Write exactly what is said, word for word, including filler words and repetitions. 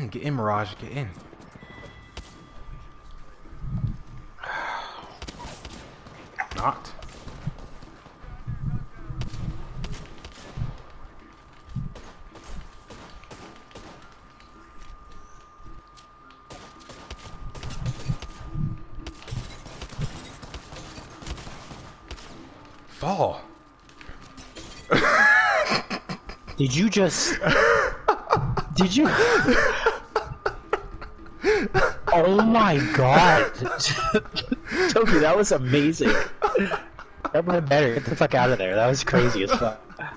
in, get in, Mirage, get in. Not. Fall. Did you just... Did you... Oh my god! Toby, that was amazing! That went better. Get the fuck out of there. That was crazy as fuck.